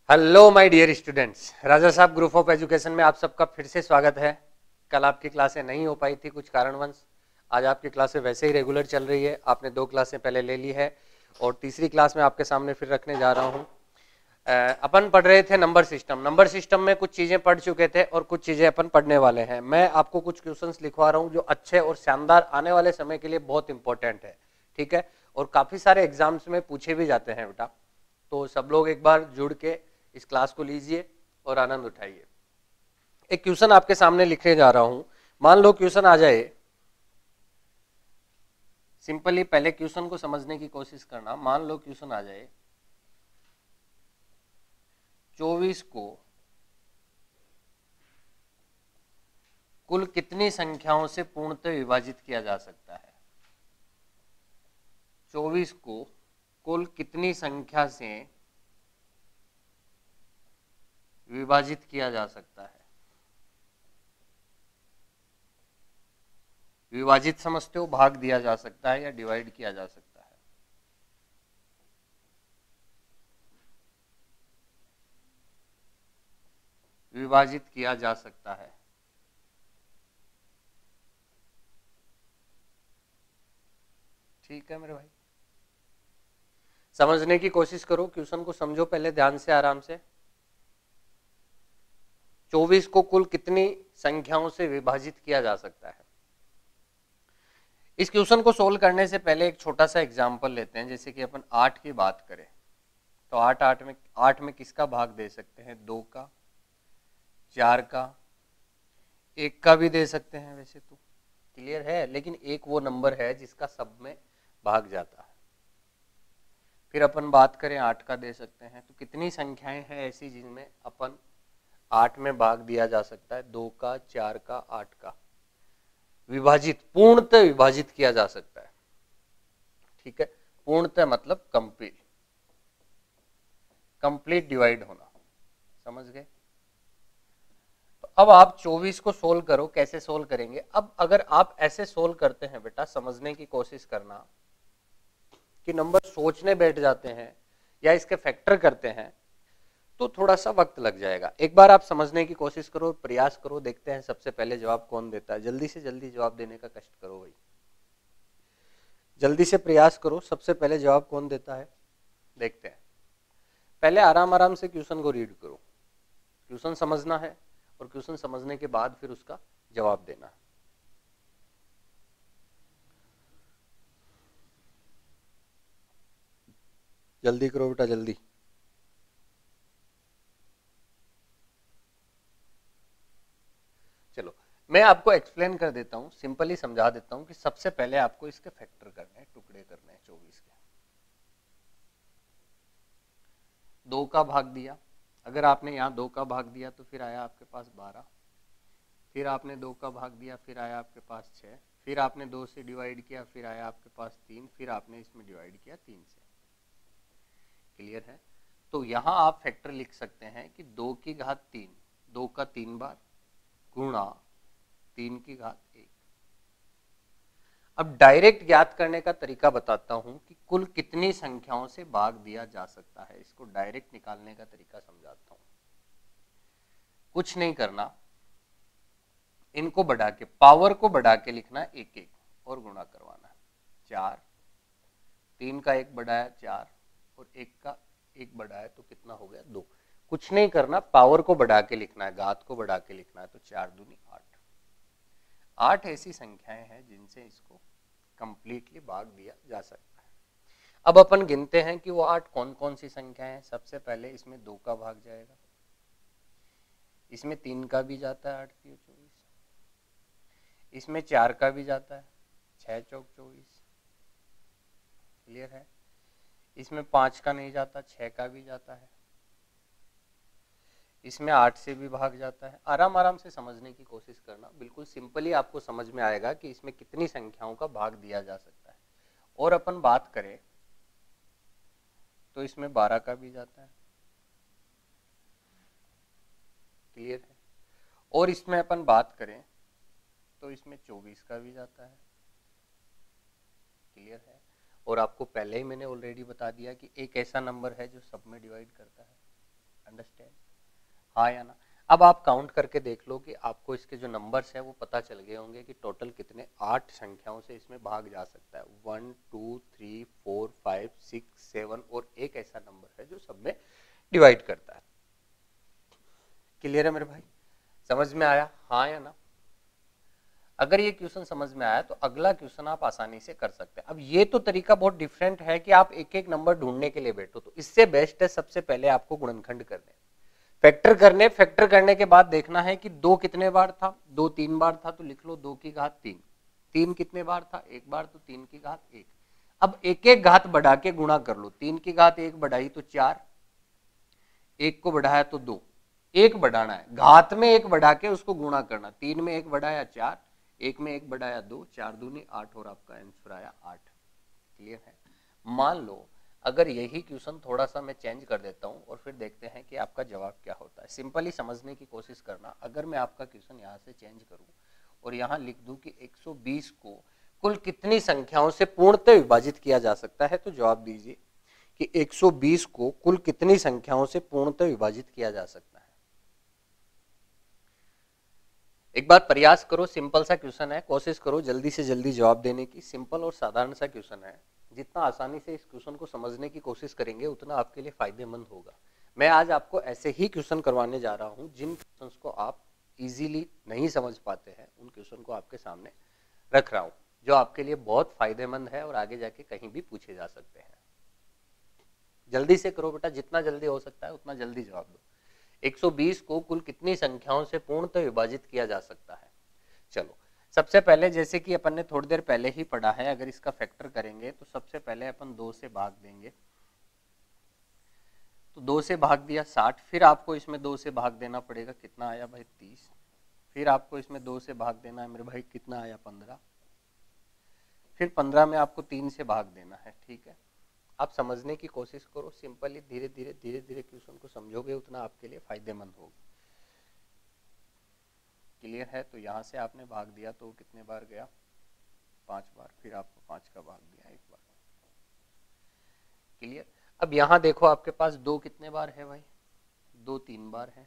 Hello my dear students, Raja Sahab group of education में आप सबका फिर से स्वागत है। कल आपकी क्लासें नहीं हो पाई थी कुछ कारणवश। आज आपकी क्लासें वैसे ही रेगुलर चल रही है। आपने 2 क्लासें पहले ले ली है और तीसरी क्लास में आपके सामने फिर रखने जा रहा हूँ। अपन पढ़ रहे थे नंबर सिस्टम। नंबर सिस्टम में कुछ चीजें पढ़ चुके थे और कुछ चीजें अपन पढ़ने वाले हैं। मैं आपको कुछ क्वेश्चंस लिखवा रहा हूँ जो अच्छे और शानदार आने वाले समय के लिए बहुत इंपॉर्टेंट है, ठीक है। और काफी सारे एग्जाम्स में पूछे भी जाते हैं बेटा। तो सब लोग एक बार जुड़ के इस क्लास को लीजिए और आनंद उठाइए। एक क्वेश्चन आपके सामने लिखने जा रहा हूं। मान लो क्वेश्चन आ जाए, सिंपली पहले क्वेश्चन को समझने की कोशिश करना। मान लो क्वेश्चन आ जाए 24 को कुल कितनी संख्याओं से पूर्णतः विभाजित किया जा सकता है। 24 को कुल कितनी संख्या से विभाजित किया जा सकता है। विभाजित समझते हो, भाग दिया जा सकता है या डिवाइड किया जा सकता है। विभाजित किया जा सकता है। ठीक है मेरे भाई, समझने की कोशिश करो, क्वेश्चन को समझो पहले ध्यान से, आराम से। 24 को कुल कितनी संख्याओं से विभाजित किया जा सकता है। इस क्वेश्चन को सोल्व करने से पहले एक छोटा सा एग्जांपल लेते हैं। जैसे कि अपन 8 की बात करें तो 8 में किसका भाग दे सकते हैं? 2 का, 4 का, 1 का भी दे सकते हैं। वैसे तो क्लियर है, लेकिन एक वो नंबर है जिसका सब में भाग जाता है। फिर अपन बात करें 8 का दे सकते हैं। तो कितनी संख्याएं हैं ऐसी जिनमें अपन 8 में भाग दिया जा सकता है? 2 का, 4 का, 8 का। विभाजित, पूर्णतः विभाजित किया जा सकता है। ठीक है, पूर्णतः मतलब कंप्लीट, कंप्लीट डिवाइड होना। समझ गए? तो अब आप 24 को सोल्व करो। कैसे सोल्व करेंगे? अब अगर आप ऐसे सोल्व करते हैं बेटा, समझने की कोशिश करना कि नंबर सोचने बैठ जाते हैं या इसके फैक्टर करते हैं तो थोड़ा सा वक्त लग जाएगा। एक बार आप समझने की कोशिश करो, प्रयास करो, देखते हैं सबसे पहले जवाब कौन देता है। जल्दी से जल्दी जवाब देने का कष्ट करो भाई, जल्दी से प्रयास करो। सबसे पहले जवाब कौन देता है देखते हैं। पहले आराम आराम से क्वेश्चन को रीड करो। क्वेश्चन समझना है और क्वेश्चन समझने के बाद फिर उसका जवाब देना है। जल्दी करो बेटा, जल्दी। चलो मैं आपको एक्सप्लेन कर देता हूं, सिंपली समझा देता हूं कि सबसे पहले आपको इसके फैक्टर करने हैं, टुकड़े करने हैं 24 के। 2 का भाग दिया, अगर आपने यहाँ 2 का भाग दिया तो फिर आया आपके पास 12। फिर आपने 2 का भाग दिया, फिर आया आपके पास 6। फिर आपने 2 से डिवाइड किया, फिर आया आपके पास 3। फिर आपने इसमें डिवाइड किया 3 से। क्लियर है? तो यहाँ आप फैक्टर लिख सकते हैं कि 2 की घात 3, 2 का 3 बार, गुणा 3 की घात 1। अब डायरेक्ट ज्ञात करने का तरीका बताता हूं कि कुल कितनी संख्याओं से भाग दिया जा सकता है। इसको डायरेक्ट निकालने का तरीका समझाता हूं। कुछ नहीं करना, इनको बढ़ा के, पावर को बढ़ा के लिखना एक एक और गुणा करवाना। 4, 3 का 1 बढ़ाया 4 और 1 का 1 बढ़ाया तो कितना हो गया? 2। कुछ नहीं करना, पावर को बढ़ा के लिखना है, घात को बढ़ा के लिखना है। तो 4 दूनी 8। 8 ऐसी संख्याएं हैं जिनसे इसको कंप्लीटली भाग दिया जा सकता है। अब अपन गिनते हैं कि वो 8 कौन कौन सी संख्याएं हैं। सबसे पहले इसमें 2 का भाग जाएगा, इसमें 3 का भी जाता है 8 की 24, इसमें 4 का भी जाता है 6 चौक 24। क्लियर है? इसमें 5 का नहीं जाता, 6 का भी जाता है, इसमें 8 से भी भाग जाता है। आराम आराम से समझने की कोशिश करना, बिल्कुल सिंपली आपको समझ में आएगा कि इसमें कितनी संख्याओं का भाग दिया जा सकता है। और अपन बात करें तो इसमें 12 का भी जाता है। क्लियर है? और इसमें अपन बात करें तो इसमें 24 का भी जाता है। क्लियर है? और आपको पहले ही मैंने ऑलरेडी बता दिया कि एक ऐसा नंबर है जो सब में डिवाइड करता है। अंडरस्टैंड, हाँ या ना। अब आप काउंट करके देख लो कि आपको इसके जो नंबर्स है वो पता चल गए होंगे कि टोटल कितने 8 संख्याओं से इसमें भाग जा सकता है। 1 2 3 4 5 6 7 और एक ऐसा नंबर है जो सब में डिवाइड करता है। क्लियर है मेरे भाई, समझ में आया, हाँ या ना। अगर ये क्वेश्चन समझ में आया तो अगला क्वेश्चन आप आसानी से कर सकते हैं। अब ये तो तरीका बहुत डिफरेंट है कि आप एक एक नंबर ढूंढने के लिए बैठो, तो इससे बेस्ट है सबसे पहले आपको गुणनखंड करने, फैक्टर करने। फैक्टर करने के बाद देखना है कि 2 कितने बार था, 2 3 बार था तो लिख लो 2 की घात 3। 3 कितने बार था, 1 बार, तो 3 की घात 1। अब एक एक घात बढ़ा के गुणा कर लो। 3 की घात 1 बढ़ाई तो 4, 1 को बढ़ाया तो 2, एक बढ़ाना है, घात में 1 बढ़ा के उसको गुणा करना। 3 में 1 बढ़ाया 4, 1 में 1 बढ़ाया 2, 4 दूनी 8 और आपका आंसर आया 8। क्लियर है। मान लो अगर यही क्वेश्चन थोड़ा सा मैं चेंज कर देता हूं और फिर देखते हैं कि आपका जवाब क्या होता है। सिंपली समझने की कोशिश करना। अगर मैं आपका क्वेश्चन यहां से चेंज करूं और यहां लिख दूं कि 120 को कुल कितनी संख्याओं से पूर्णतः विभाजित किया जा सकता है, तो जवाब दीजिए कि 120 को कुल कितनी संख्याओं से पूर्णतः विभाजित किया जा सकता है। एक बार प्रयास करो, सिंपल सा क्वेश्चन है, कोशिश करो जल्दी से जल्दी जवाब देने की। सिंपल और साधारण सा क्वेश्चन है, जितना आसानी से इस क्वेश्चन को समझने की कोशिश करेंगे उतना आपके लिए फायदेमंद होगा। मैं आज आपको ऐसे ही क्वेश्चन करवाने जा रहा हूं जिन क्वेश्चंस को आप इजीली नहीं समझ पाते हैं, उन क्वेश्चन को आपके सामने रख रहा हूं जो आपके लिए बहुत फायदेमंद है और आगे जाके कहीं भी पूछे जा सकते हैं। जल्दी से करो बेटा, जितना जल्दी हो सकता है उतना जल्दी जवाब दो। 120 को कुल कितनी संख्याओं से पूर्णतः विभाजित किया जा सकता है। चलो सबसे पहले, जैसे कि अपन ने थोड़ी देर पहले ही पढ़ा है, अगर इसका फैक्टर करेंगे तो सबसे पहले अपन 2 से भाग देंगे। तो 2 से भाग दिया 60, फिर आपको इसमें 2 से भाग देना पड़ेगा, कितना आया भाई 30। फिर आपको इसमें 2 से भाग देना है मेरे भाई, कितना आया 15। फिर 15 में आपको 3 से भाग देना है। ठीक है, आप समझने की कोशिश करो, सिंपली धीरे धीरे धीरे धीरे क्वेश्चन को समझोगे उतना आपके लिए फायदेमंद होगा। क्लियर है। तो यहाँ से आपने भाग दिया तो कितने बार गया, 5 बार, फिर आपको 5 का भाग दिया 1 बार। क्लियर। अब यहाँ देखो आपके पास 2 कितने बार है भाई, 2 3 बार है,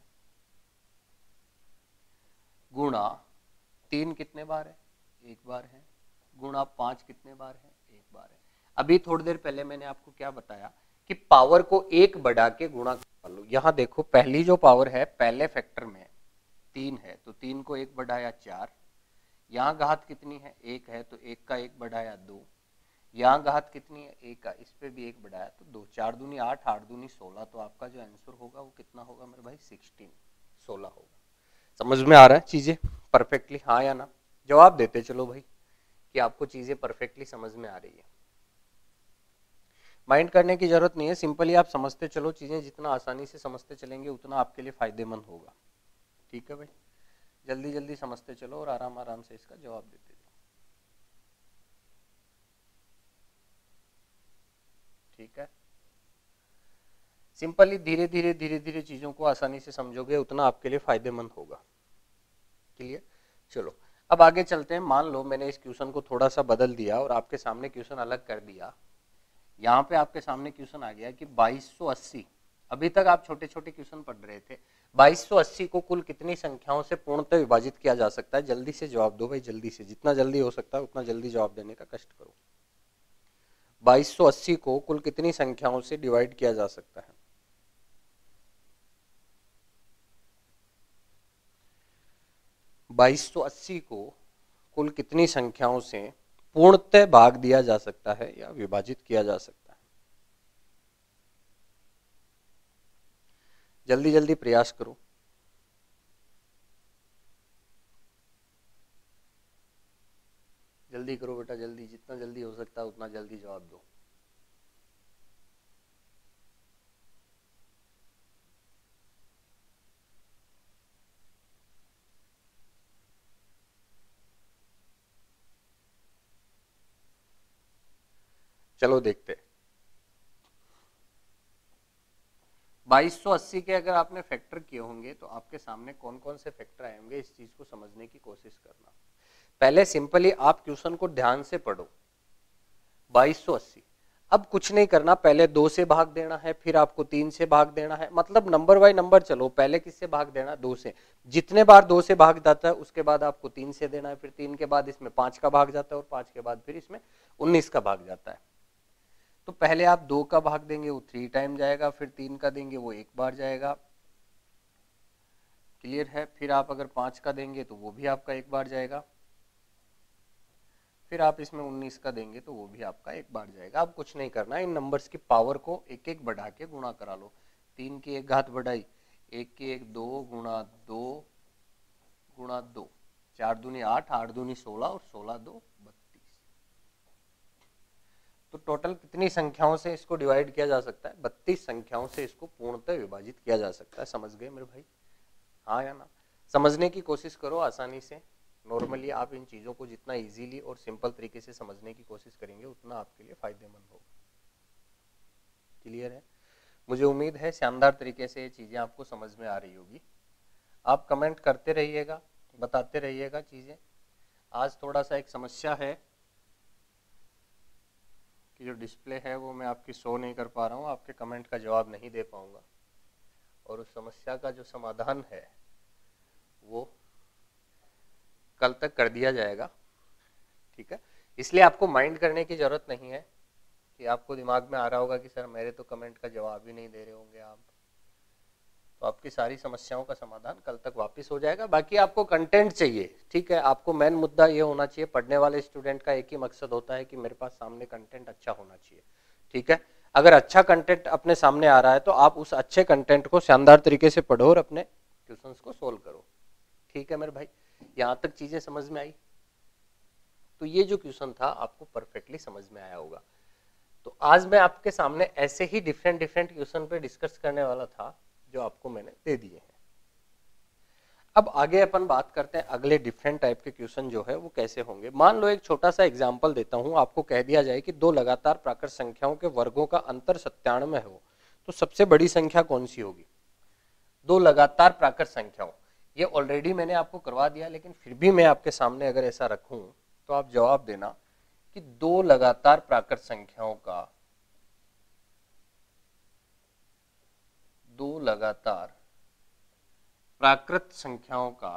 गुणा 3 कितने बार है, 1 बार है, गुणा 5 कितने बार है, 1 बार है। अभी थोड़ी देर पहले मैंने आपको क्या बताया कि पावर को 1 बढ़ा के गुणा कर लो। यहाँ देखो पहली जो पावर है पहले फैक्टर में 3 है तो 3 को 1 बढ़ाया 4, यहाँ घात कितनी है 1 है तो 1 का 1 बढ़ाया 2, यहाँ घात कितनी है 1 का, इस पे भी 1 बढ़ाया तो 2, 4 दूनी 8, 8 दूनी 16, तो आपका जो आंसर होगा वो कितना होगा मेरे भाई 16 होगा। समझ में आ रहा है चीजें परफेक्टली, हाँ या ना। जवाब देते चलो भाई कि आपको चीजें परफेक्टली समझ में आ रही है। माइंड करने की जरूरत नहीं है, सिंपली आप समझते चलो चीजें, जितना आसानी से समझते चलेंगे उतना आपके लिए फायदेमंद होगा। ठीक है भाई, जल्दी जल्दी समझते चलो और आराम आराम से इसका जवाब देते जाओ। ठीक है, सिंपली धीरे धीरे धीरे धीरे चीजों को आसानी से समझोगे उतना आपके लिए फायदेमंद होगा। क्लियर। चलो अब आगे चलते हैं। मान लो मैंने इस क्वेश्चन को थोड़ा सा बदल दिया और आपके सामने क्वेश्चन अलग कर दिया। यहाँ पे आपके सामने क्वेश्चन आ गया कि 2280, अभी तक आप छोटे छोटे क्वेश्चन पढ़ रहे थे, 2280 को कुल कितनी संख्याओं से पूर्णतः विभाजित किया जा सकता है। जल्दी से जवाब दो भाई, जल्दी से, जितना जल्दी हो सकता है उतना जल्दी जवाब देने का कष्ट करो। 2280 को कुल कितनी संख्याओं से डिवाइड किया जा सकता है। बाईस को कुल कितनी संख्याओं से पूर्णतः भाग दिया जा सकता है या विभाजित किया जा सकता है। जल्दी जल्दी प्रयास करो। जल्दी करो बेटा, जल्दी, जितना जल्दी हो सकता है उतना जल्दी जवाब दो। चलो देखते हैं। 2280 के अगर आपने फैक्टर किए होंगे तो आपके सामने कौन कौन से फैक्टर आए होंगे, इस चीज को समझने की कोशिश करना। पहले सिंपली आप क्वेश्चन को ध्यान से पढ़ो। 2280, अब कुछ नहीं करना, पहले 2 से भाग देना है, फिर आपको 3 से भाग देना है, मतलब नंबर बाय नंबर चलो। पहले किससे भाग देना, 2 से। जितने बार 2 से भाग जाता है उसके बाद आपको 3 से देना है, फिर 3 के बाद इसमें 5 का भाग जाता है, और 5 के बाद फिर इसमें 19 का भाग जाता है। तो पहले आप 2 का भाग देंगे, वो 3 टाइम जाएगा, फिर 3 का देंगे, वो 1 बार जाएगा। क्लियर है? फिर आप अगर 5 का देंगे तो वो भी आपका 1 बार जाएगा, फिर आप इसमें 19 का देंगे तो वो भी आपका 1 बार जाएगा। अब कुछ नहीं करना, इन नंबर्स की पावर को एक एक बढ़ा के गुणा करा लो। 3 की 1 घात बढ़ाई, 1 की 1 2 गुणा 2 गुणा 2, 4 दूनी 8, 8 दूनी 16 और 16 2 32। तो टोटल कितनी संख्याओं से इसको डिवाइड किया जा सकता है? 32 संख्याओं से इसको पूर्णतः विभाजित किया जा सकता है। समझ गए मेरे भाई? हाँ या ना? समझने की कोशिश करो आसानी से। नॉर्मली आप इन चीज़ों को जितना इजीली और सिंपल तरीके से समझने की कोशिश करेंगे उतना आपके लिए फायदेमंद होगा। क्लियर है? मुझे उम्मीद है शानदार तरीके से ये चीज़ें आपको समझ में आ रही होगी। आप कमेंट करते रहिएगा, बताते रहिएगा चीज़ें। आज थोड़ा सा एक समस्या है कि जो डिस्प्ले है वो मैं आपकी शो नहीं कर पा रहा हूँ, आपके कमेंट का जवाब नहीं दे पाऊँगा, और उस समस्या का जो समाधान है वो कल तक कर दिया जाएगा। ठीक है? इसलिए आपको माइंड करने की जरूरत नहीं है कि आपको दिमाग में आ रहा होगा कि सर मेरे तो कमेंट का जवाब ही नहीं दे रहे होंगे आप। तो आपकी सारी समस्याओं का समाधान कल तक वापस हो जाएगा। बाकी आपको कंटेंट चाहिए, ठीक है? आपको मेन मुद्दा ये होना चाहिए, पढ़ने वाले स्टूडेंट का एक ही मकसद होता है कि मेरे पास सामने कंटेंट अच्छा होना चाहिए। ठीक है? अगर अच्छा कंटेंट अपने सामने आ रहा है तो आप उस अच्छे कंटेंट को शानदार तरीके से पढ़ो और अपने क्वेश्चंस को सोल्व करो। ठीक है मेरे भाई? यहाँ तक चीजें समझ में आई? तो ये जो क्वेश्चन था आपको परफेक्टली समझ में आया होगा। तो आज मैं आपके सामने ऐसे ही डिफरेंट क्वेश्चन पे डिस्कस करने वाला था जो आपको मैंने दे दिए हैं। अब आगे अपन बात करते हैं अगले डिफरेंट टाइप के क्वेश्चन जो है वो कैसे होंगे। मान लो एक छोटा सा एग्जांपल देता हूं, आपको कह दिया जाए कि 2 लगातार प्राकृत संख्याओं के वर्गों का अंतर 97 हो, तो सबसे बड़ी संख्या कौन सी होगी? 2 लगातार प्राकृत संख्याओं, ये ऑलरेडी मैंने आपको करवा दिया, लेकिन फिर भी मैं आपके सामने अगर ऐसा रखूं तो आप जवाब देना कि 2 लगातार प्राकृत संख्याओं का 2 लगातार प्राकृत संख्याओं का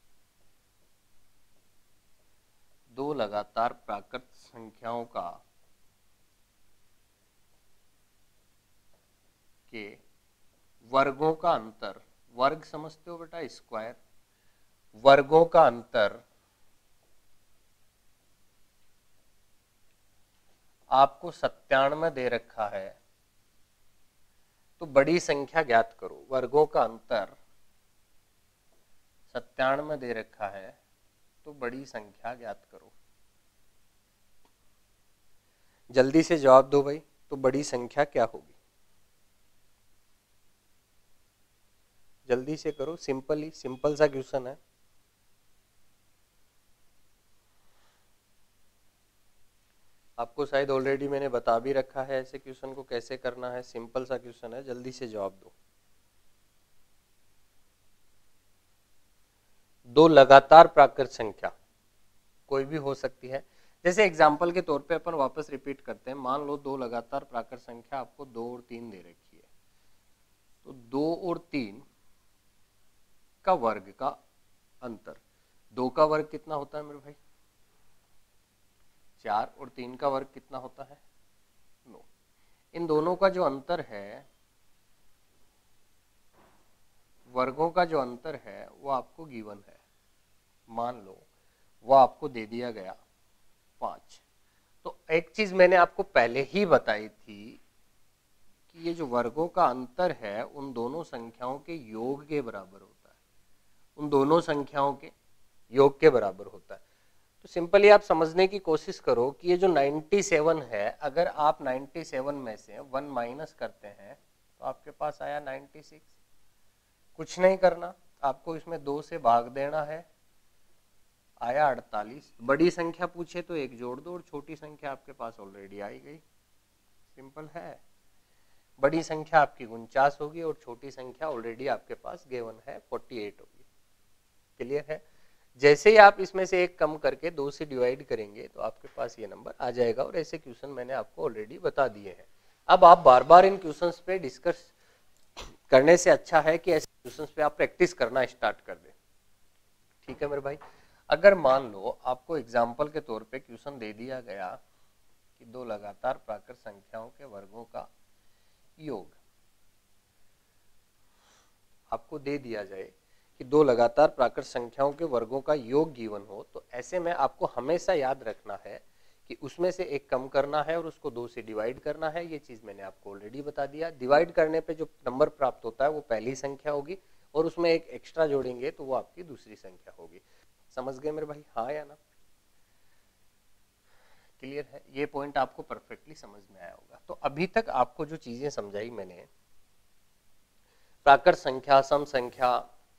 2 लगातार प्राकृत संख्याओं का के वर्गों का अंतर, वर्ग समझते हो बेटा, स्क्वायर, वर्गों का अंतर आपको 97 दे रखा है, तो बड़ी संख्या ज्ञात करो। वर्गों का अंतर 97 दे रखा है तो बड़ी संख्या ज्ञात करो। जल्दी से जवाब दो भाई, तो बड़ी संख्या क्या होगी? जल्दी से करो, सिंपल सा क्वेश्चन है। आपको शायद ऑलरेडी मैंने बता भी रखा है ऐसे क्वेश्चन को कैसे करना है। सिंपल सा क्वेश्चन है, जल्दी से जवाब दो। 2 लगातार प्राकृत संख्या कोई भी हो सकती है। जैसे एग्जाम्पल के तौर पे अपन वापस रिपीट करते हैं। मान लो 2 लगातार प्राकृत संख्या आपको 2 और 3 दे रखी है, तो 2 और 3 का वर्ग का अंतर, 2 का वर्ग कितना होता है मेरे भाई? 4, और 3 का वर्ग कितना होता है? 9। इन दोनों का जो अंतर है, वर्गों का जो अंतर है वो आपको गिवन है। मान लो वो आपको दे दिया गया 5। तो एक चीज मैंने आपको पहले ही बताई थी कि ये जो वर्गों का अंतर है उन दोनों संख्याओं के योग के बराबर होता है, उन दोनों संख्याओं के योग के बराबर होता है। तो सिंपली आप समझने की कोशिश करो कि ये जो 97 है, अगर आप 97 में से 1 माइनस करते हैं तो आपके पास आया 96। कुछ नहीं करना, आपको इसमें 2 से भाग देना है, आया 48। बड़ी संख्या पूछे तो 1 जोड़ दो, और छोटी संख्या आपके पास ऑलरेडी आई गई। सिंपल है। बड़ी संख्या आपकी 49 होगी और छोटी संख्या ऑलरेडी आपके पास गिवन है 48 होगी। क्लियर है? जैसे ही आप इसमें से एक कम करके 2 से डिवाइड करेंगे तो आपके पास ये नंबर आ जाएगा, और ऐसे क्वेश्चन मैंने आपको ऑलरेडी बता दिए हैं। अब आप बार बार इन क्वेश्चंस पे डिस्कस करने से अच्छा है कि ऐसे क्वेश्चंस पे आप प्रैक्टिस करना स्टार्ट कर दें। ठीक है मेरे भाई, अगर मान लो आपको एग्जाम्पल के तौर पे क्वेश्चन दे दिया गया कि 2 लगातार प्राकृत संख्याओं के वर्गों का योग, आपको दे दिया जाए कि 2 लगातार प्राकृत संख्याओं के वर्गों का योग गिवन हो, तो ऐसे में आपको हमेशा याद रखना है कि उसमें से एक कम करना है और उसको 2 से डिवाइड करना है। ये चीज मैंने आपको ऑलरेडी बता दिया। डिवाइड करने पे जो नंबर प्राप्त होता है वो पहली संख्या होगी, और उसमें एक एक्स्ट्रा जोड़ेंगे तो वो आपकी दूसरी संख्या होगी। समझ गए मेरे भाई, हाँ या ना? क्लियर है? ये पॉइंट आपको परफेक्टली समझ में आया होगा। तो अभी तक आपको जो चीजें समझाई मैंने, प्राकृत संख्या, सम संख्या,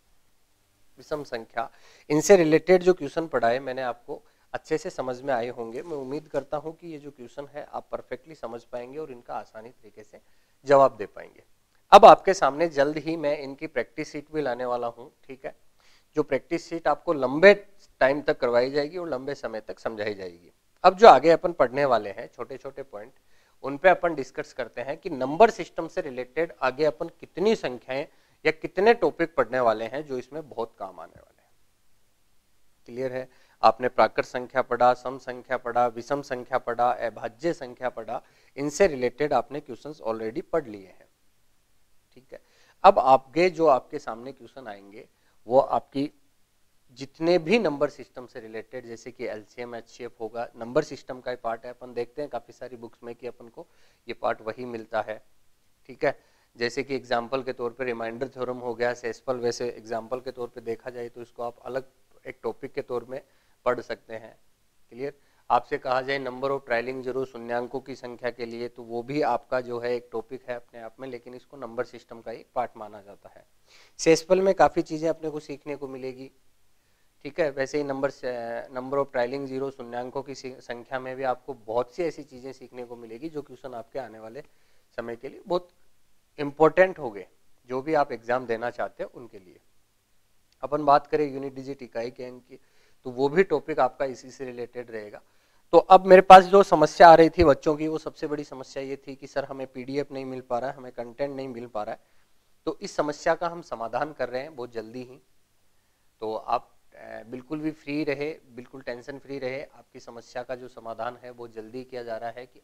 विषम संख्या, इनसे रिलेटेड जो क्वेश्चन पढ़ाए मैंने आपको अच्छे से समझ में आए होंगे। मैं उम्मीद करता हूं कि ये जो क्वेश्चन है आप परफेक्टली समझ पाएंगे और इनका आसानी तरीके से जवाब दे पाएंगे। अब आपके सामने जल्द ही मैं इनकी प्रैक्टिस शीट भी लाने वाला हूं, ठीक है, जो प्रैक्टिस शीट आपको लंबे टाइम तक करवाई जाएगी और लंबे समय तक समझाई जाएगी। अब जो आगे अपन पढ़ने वाले हैं छोटे छोटे पॉइंट, उन पे अपन डिस्कस करते हैं कि नंबर सिस्टम से रिलेटेड आगे अपन कितनी संख्याएं या कितने टॉपिक पढ़ने वाले हैं जो इसमें बहुत काम आने वाले हैं। क्लियर है? आपने प्राकृत संख्या पढ़ा, सम संख्या पढ़ा, विषम संख्या पढ़ा, अभाज्य संख्या पढ़ा, इनसे रिलेटेड आपने क्वेश्चंस ऑलरेडी पढ़ लिए हैं। ठीक है, अब आगे जो आपके सामने क्वेश्चन आएंगे वो आपकी जितने भी नंबर सिस्टम से रिलेटेड, जैसे कि एलसीएम एचसीएफ होगा, नंबर सिस्टम का ही पार्ट है। अपन देखते हैं काफी सारी बुक्स में कि अपन को ये पार्ट वही मिलता है। ठीक है, जैसे कि एग्जाम्पल के तौर पे रिमाइंडर थ्योरम हो गया, सेस्पल, वैसे एग्जाम्पल के तौर पे देखा जाए तो इसको आप अलग एक टॉपिक के तौर में पढ़ सकते हैं। क्लियर? आपसे कहा जाए नंबर ऑफ ट्रायलिंग जीरो, शून्यांकों की संख्या के लिए, तो वो भी आपका जो है एक टॉपिक है अपने आप में, लेकिन इसको नंबर सिस्टम का एक पार्ट माना जाता है। सेस्पल में काफी चीजें अपने को सीखने को मिलेगी। ठीक है, वैसे ही नंबर ऑफ ट्रायलिंग जीरो, शून्यांकों की संख्या में भी आपको बहुत सी ऐसी चीजें सीखने को मिलेगी जो क्वेश्चन आपके आने वाले समय के लिए बहुत इंपॉर्टेंट हो गए, जो भी आप एग्जाम देना चाहते हैं उनके लिए। अपन बात करें यूनिट डिजिट इकाई के अंक की, तो वो भी टॉपिक आपका इसी से रिलेटेड रहेगा। तो अब मेरे पास जो समस्या आ रही थी बच्चों की, वो सबसे बड़ी समस्या ये थी कि सर हमें पीडीएफ नहीं मिल पा रहा है, हमें कंटेंट नहीं मिल पा रहा है। तो इस समस्या का हम समाधान कर रहे हैं बहुत जल्दी ही। तो आप बिल्कुल भी फ्री रहे, बिल्कुल टेंशन फ्री रहे। आपकी समस्या का जो समाधान है वो जल्दी किया जा रहा है कि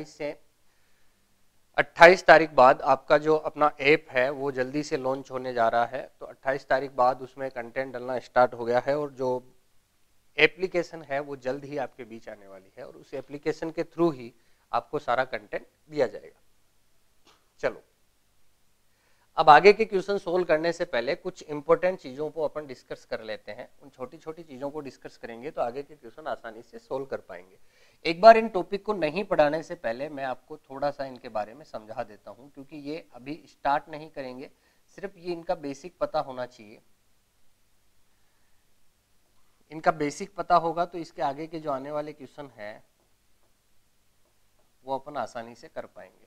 28 तारीख बाद आपका जो अपना ऐप है वो जल्दी से लॉन्च होने जा रहा है। तो 28 तारीख बाद उसमें कंटेंट डलना स्टार्ट हो गया है, और जो एप्लीकेशन है वो जल्द ही आपके बीच आने वाली है, और उस एप्लीकेशन के थ्रू ही आपको सारा कंटेंट दिया जाएगा। चलो, अब आगे के क्वेश्चन सोल्व करने से पहले कुछ इंपॉर्टेंट चीजों को अपन डिस्कस कर लेते हैं। उन छोटी छोटी चीजों को डिस्कस करेंगे तो आगे के क्वेश्चन आसानी से सोल्व कर पाएंगे। एक बार इन टॉपिक को नहीं पढ़ाने से पहले मैं आपको थोड़ा सा इनके बारे में समझा देता हूं, क्योंकि ये अभी स्टार्ट नहीं करेंगे, सिर्फ ये इनका बेसिक पता होना चाहिए। इनका बेसिक पता होगा तो इसके आगे के जो आने वाले क्वेश्चन है वो अपन आसानी से कर पाएंगे।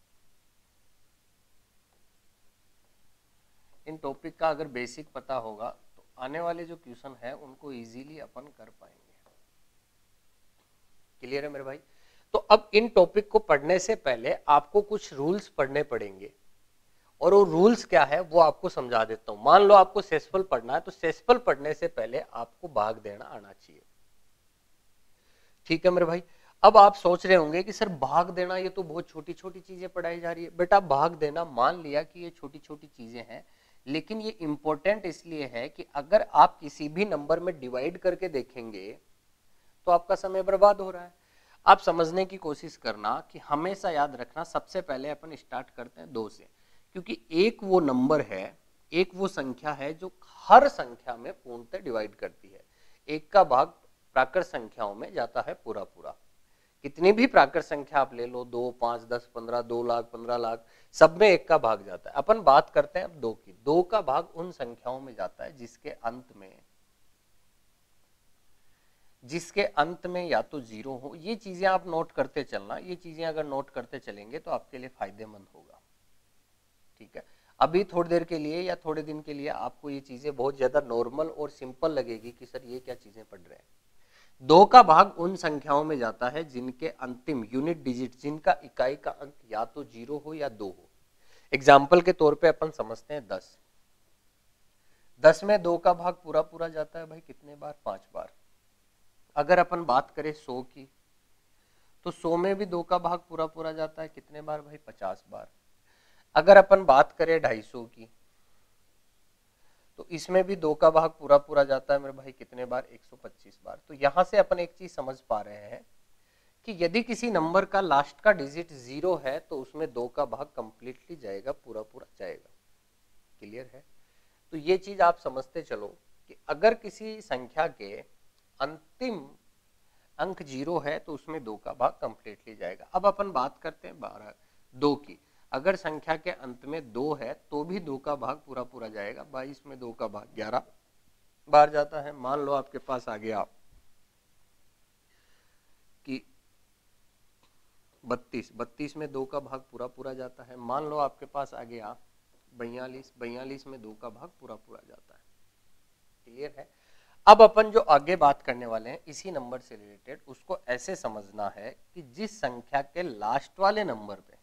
इन टॉपिक का अगर बेसिक पता होगा तो आने वाले जो क्वेश्चन है उनको इजीली अपन कर पाएंगे। क्लियर है मेरे भाई? तो अब इन टॉपिक को पढ़ने से पहले आपको कुछ रूल्स पढ़ने पड़ेंगे, और वो रूल्स क्या है वो आपको समझा देता हूं। मान लो आपको सेसफल पढ़ना है, तो सेसफल पढ़ने से पहले आपको भाग देना आना चाहिए। ठीक है मेरे भाई? अब आप सोच रहे होंगे कि सर भाग देना, ये तो बहुत छोटी छोटी चीजें पढ़ाई जा रही है। बेटा भाग देना, मान लिया कि ये छोटी छोटी चीजें हैं, लेकिन ये इंपॉर्टेंट इसलिए है कि अगर आप किसी भी नंबर में डिवाइड करके देखेंगे तो आपका समय बर्बाद हो रहा है। आप समझने की कोशिश करना कि हमेशा याद रखना, सबसे पहले अपन स्टार्ट करते हैं 2 से, क्योंकि एक वो नंबर है, एक वो संख्या है जो हर संख्या में पूर्णतः डिवाइड करती है। एक का भाग प्राकृत संख्याओं में जाता है पूरा पूरा। कितनी भी प्राकृत संख्या आप ले लो, 2, 5, 10, 15, 2 लाख, 15 लाख, सब में एक का भाग जाता है। अपन बात करते हैं अब 2 की। 2 का भाग उन संख्याओं में जाता है जिसके अंत में या तो 0 हो। ये चीजें आप नोट करते चलना, ये चीजें अगर नोट करते चलेंगे तो आपके लिए फायदेमंद होगा। ठीक है, अभी थोड़ी देर के लिए या थोड़े दिन के लिए आपको ये चीजें बहुत ज्यादा नॉर्मल और सिंपल लगेगी कि सर ये क्या चीजें पढ़ रहे हैं। 2 का भाग उन संख्याओं में जाता है जिनके अंतिम यूनिट डिजिट, जिनका इकाई का अंक या तो 0 हो या 2 हो। एग्जाम्पल के तौर पे अपन समझते हैं 10। 10 में 2 का भाग पूरा पूरा जाता है भाई कितने बार? 5 बार। अगर अपन बात करें 100 की, तो 100 में भी 2 का भाग पूरा पूरा जाता है कितने बार भाई? 50 बार। अगर अपन बात करें 250 की, तो इसमें भी 2 का भाग पूरा पूरा जाता है मेरे भाई कितने बार? 125 बार। तो यहां से अपन एक चीज समझ पा रहे हैं कि यदि किसी नंबर का लास्ट का डिजिट 0 है तो उसमें 2 का भाग कंप्लीटली जाएगा, पूरा पूरा जाएगा। क्लियर है? तो ये चीज आप समझते चलो कि अगर किसी संख्या के अंतिम अंक 0 है तो उसमें 2 का भाग कंप्लीटली जाएगा। अब अपन बात करते हैं 2 की। अगर संख्या के अंत में 2 है तो भी 2 का भाग पूरा पूरा जाएगा। 22 में 2 का भाग 11 बार जाता है। मान लो आपके पास आ गया कि 32 में 2 का भाग पूरा पूरा जाता है। मान लो आपके पास आ गया 42 में 2 का भाग पूरा पूरा जाता है। क्लियर है? अब अपन जो आगे बात करने वाले हैं इसी नंबर से रिलेटेड, उसको ऐसे समझना है कि जिस संख्या के लास्ट वाले नंबर पे,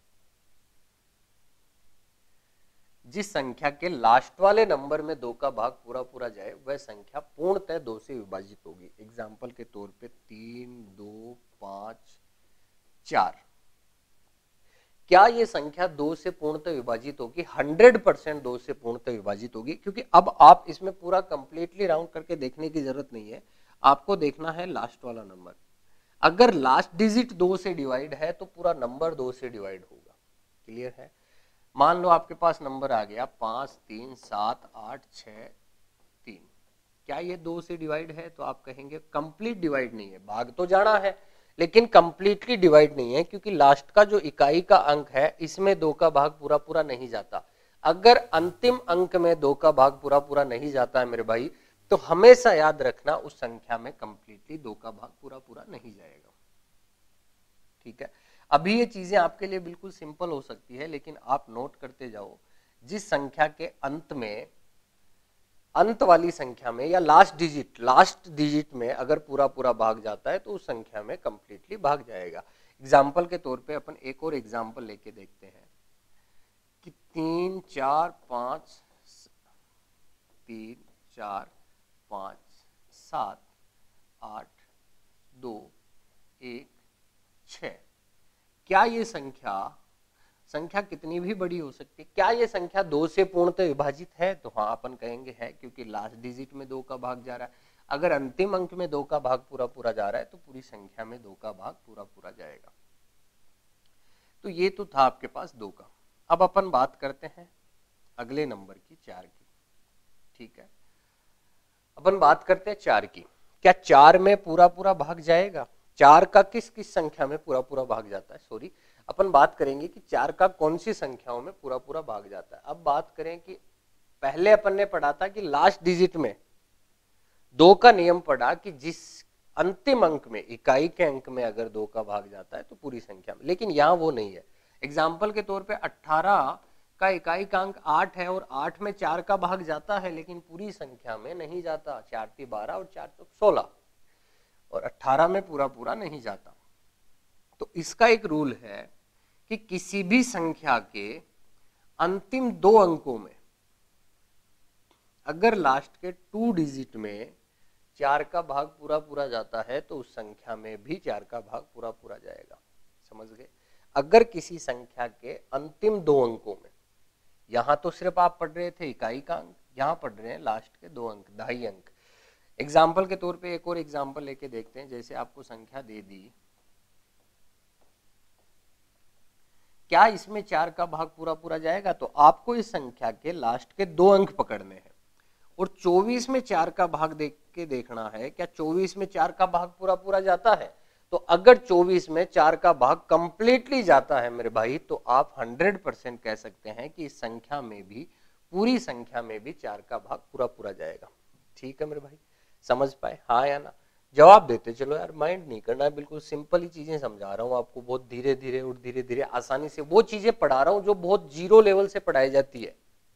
जिस संख्या के लास्ट वाले नंबर में 2 का भाग पूरा पूरा जाए वह संख्या पूर्णतः 2 से विभाजित होगी। एग्जाम्पल के तौर पे 3, 2, 5, 4। क्या ये संख्या 2 से पूर्णतः विभाजित होगी? 100% 2 से पूर्णतः विभाजित होगी, क्योंकि अब आप इसमें पूरा कंप्लीटली राउंड करके देखने की जरूरत नहीं है। आपको देखना है लास्ट वाला नंबर। अगर लास्ट डिजिट 2 से डिवाइड है तो पूरा नंबर 2 से डिवाइड होगा। क्लियर है? मान लो आपके पास नंबर आ गया 5, 3, 7, 8, 6, 3। क्या ये 2 से डिवाइड है? तो आप कहेंगे कंप्लीट डिवाइड नहीं है, भाग तो जाना है लेकिन कंप्लीटली डिवाइड नहीं है, क्योंकि लास्ट का जो इकाई का अंक है इसमें 2 का भाग पूरा पूरा नहीं जाता। अगर अंतिम अंक में 2 का भाग पूरा पूरा नहीं जाता है मेरे भाई, तो हमेशा याद रखना उस संख्या में कंप्लीटली 2 का भाग पूरा पूरा नहीं जाएगा। ठीक है? अभी ये चीजें आपके लिए बिल्कुल सिंपल हो सकती है, लेकिन आप नोट करते जाओ। जिस संख्या के अंत में, अंत वाली संख्या में या लास्ट डिजिट में अगर पूरा पूरा भाग जाता है तो उस संख्या में कंप्लीटली भाग जाएगा। एग्जाम्पल के तौर पे अपन एक और एग्जाम्पल लेके देखते हैं कि 3, 4, 5, 3, 4, 5, 7, 8, 2, 1, 6। क्या ये संख्या कितनी भी बड़ी हो सकती है? क्या ये संख्या 2 से पूर्णतः विभाजित है? तो हाँ, अपन कहेंगे है, क्योंकि लास्ट डिजिट में 2 का भाग जा रहा है। अगर अंतिम अंक में 2 का भाग पूरा पूरा जा रहा है तो पूरी संख्या में 2 का भाग पूरा पूरा जाएगा। तो ये तो था आपके पास 2 का। अब अपन बात करते हैं अगले नंबर की, 4 की। ठीक है? अपन बात करते हैं 4 की। क्या 4 में पूरा पूरा भाग जाएगा? 4 का किस किस संख्या में पूरा पूरा भाग जाता है? सॉरी, अपन बात करेंगे कि 4 का कौन सी संख्याओं में पूरा पूरा भाग जाता है। अब बात करें कि पहले अपन ने पढ़ा था कि लास्ट डिजिट में 2 का नियम पढ़ा कि जिस अंतिम अंक में, इकाई के अंक में अगर 2 का भाग जाता है तो पूरी संख्या में, लेकिन यहाँ वो नहीं है। एग्जाम्पल के तौर पे 18 का इकाई का अंक 8 है और 8 में 4 का भाग जाता है, लेकिन पूरी संख्या में नहीं जाता। 4 × 12 और 4 × 16 और 18 में पूरा पूरा नहीं जाता। तो इसका एक रूल है कि किसी भी संख्या के अंतिम 2 अंकों में अगर लास्ट के 2 डिजिट में 4 का भाग पूरा पूरा जाता है तो उस संख्या में भी 4 का भाग पूरा पूरा जाएगा। समझ गए? अगर किसी संख्या के अंतिम 2 अंकों में, यहां तो सिर्फ आप पढ़ रहे थे इकाई का अंक, यहां पढ़ रहे हैं लास्ट के 2 अंक, दहाई अंक। एग्जाम्पल के तौर पे एक और एग्जाम्पल लेके देखते हैं। जैसे आपको संख्या दे दी, क्या इसमें 4 का भाग पूरा पूरा जाएगा? तो आपको इस संख्या के लास्ट के 2 अंक पकड़ने हैं और 24 में 4 का भाग देख के देखना है क्या 24 में 4 का भाग पूरा पूरा जाता है। तो अगर 24 में 4 का भाग कंप्लीटली जाता है मेरे भाई, तो आप 100% कह सकते हैं कि इस संख्या में भी, पूरी संख्या में भी 4 का भाग पूरा पूरा जाएगा। ठीक है मेरे भाई? समझ पाए? हाँ या ना? जवाब देते चलो यार, माइंड नहीं करना है, बिल्कुल सिंपल ही चीजें समझा रहा हूँ आपको, बहुत धीरे धीरे और धीरे धीरे आसानी से वो चीजें पढ़ा रहा हूँ जो बहुत जीरो लेवल से पढ़ाई जाती है।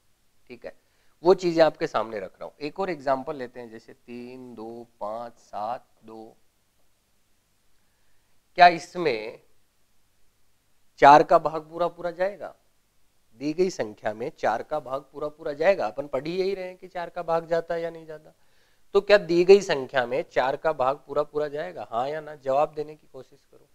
ठीक है, वो चीजें आपके सामने रख रहा हूं। एक और एग्जांपल लेते हैं, जैसे 3, 2, 5, 7, 2। क्या इसमें 4 का भाग पूरा पूरा जाएगा? दी गई संख्या में 4 का भाग पूरा पूरा जाएगा? अपन पढ़ ही यही रहे हैं कि 4 का भाग जाता है या नहीं जाता। तो क्या दी गई संख्या में 4 का भाग पूरा पूरा जाएगा, हाँ या ना? जवाब देने की कोशिश करो।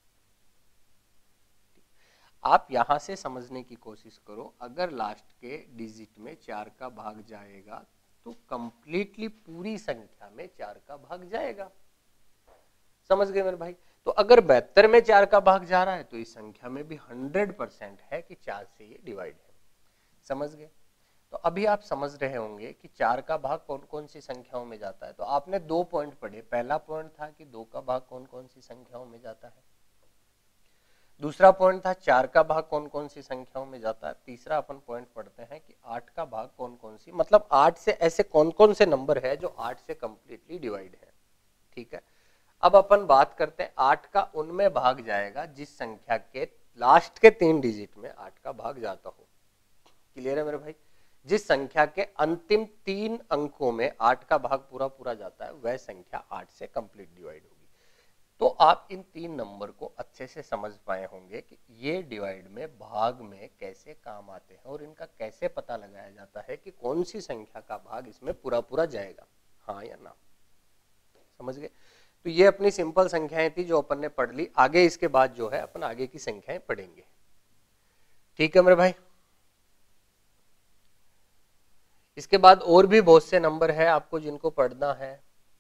आप यहां से समझने की कोशिश करो, अगर लास्ट के डिजिट में 4 का भाग जाएगा तो कंप्लीटली पूरी संख्या में 4 का भाग जाएगा। समझ गए मेरे भाई? तो अगर 72 में 4 का भाग जा रहा है तो इस संख्या में भी 100% है कि 4 से ये डिवाइड है। समझ गए? तो अभी आप समझ रहे होंगे कि 4 का भाग कौन कौन सी संख्याओं में जाता है। तो आपने 2 पॉइंट पढ़े। पहला पॉइंट था कि 2 का भाग कौन कौन सी संख्याओं में जाता है। दूसरा पॉइंट था 4 का भाग कौन कौन सी संख्याओं में जाता है। तीसरा अपन पॉइंट पढ़ते हैं कि 8 का भाग कौन कौन सी, मतलब 8 से ऐसे कौन कौन से नंबर है जो 8 से कंप्लीटली डिवाइड है। ठीक है, अब अपन बात करते हैं 8 का उनमें भाग जाएगा जिस संख्या के लास्ट के 3 डिजिट में 8 का भाग जाता हो। क्लियर है मेरे भाई? जिस संख्या के अंतिम 3 अंकों में 8 का भाग पूरा पूरा जाता है वह संख्या 8 से कंप्लीट डिवाइड होगी। तो आप इन 3 नंबर को अच्छे से समझ पाए होंगे कि ये डिवाइड में भाग में कैसे काम आते हैं और इनका कैसे पता लगाया जाता है कि कौन सी संख्या का भाग इसमें पूरा पूरा जाएगा, हाँ या ना। समझ गए? तो ये अपनी सिंपल संख्याएं थी जो अपन ने पढ़ ली। आगे इसके बाद जो है अपन आगे की संख्याएं पढ़ेंगे। ठीक है मेरे भाई? इसके बाद और भी बहुत से नंबर है आपको जिनको पढ़ना है,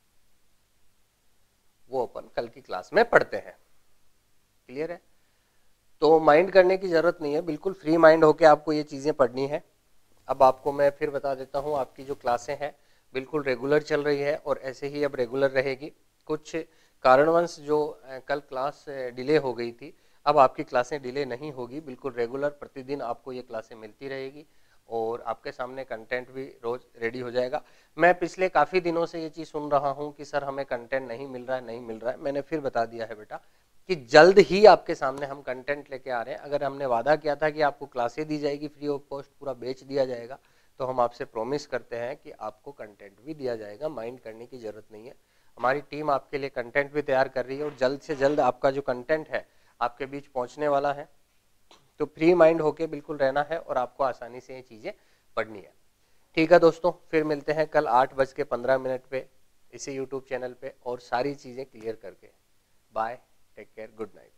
वो अपन कल की क्लास में पढ़ते हैं। क्लियर है? तो माइंड करने की जरूरत नहीं है, बिल्कुल फ्री माइंड होके आपको ये चीजें पढ़नी है। अब आपको मैं फिर बता देता हूँ, आपकी जो क्लासें हैं बिल्कुल रेगुलर चल रही है और ऐसे ही अब रेगुलर रहेगी। कुछ कारणवश जो कल क्लास डिले हो गई थी, अब आपकी क्लासें डिले नहीं होगी, बिल्कुल रेगुलर प्रतिदिन आपको ये क्लासें मिलती रहेगी और आपके सामने कंटेंट भी रोज रेडी हो जाएगा। मैं पिछले काफ़ी दिनों से ये चीज़ सुन रहा हूँ कि सर हमें कंटेंट नहीं मिल रहा है, नहीं मिल रहा है। मैंने फिर बता दिया है बेटा कि जल्द ही आपके सामने हम कंटेंट लेके आ रहे हैं। अगर हमने वादा किया था कि आपको क्लासें दी जाएगी फ्री ऑफ कॉस्ट, पूरा बेच दिया जाएगा, तो हम आपसे प्रॉमिस करते हैं कि आपको कंटेंट भी दिया जाएगा। माइंड करने की जरूरत नहीं है, हमारी टीम आपके लिए कंटेंट भी तैयार कर रही है और जल्द से जल्द आपका जो कंटेंट है आपके बीच पहुंचने वाला है। तो फ्री माइंड होके बिल्कुल रहना है और आपको आसानी से ये चीज़ें पढ़नी है। ठीक है दोस्तों, फिर मिलते हैं कल 8:15 पे इसी यूट्यूब चैनल पे और सारी चीज़ें क्लियर करके। Bye, take care, good night.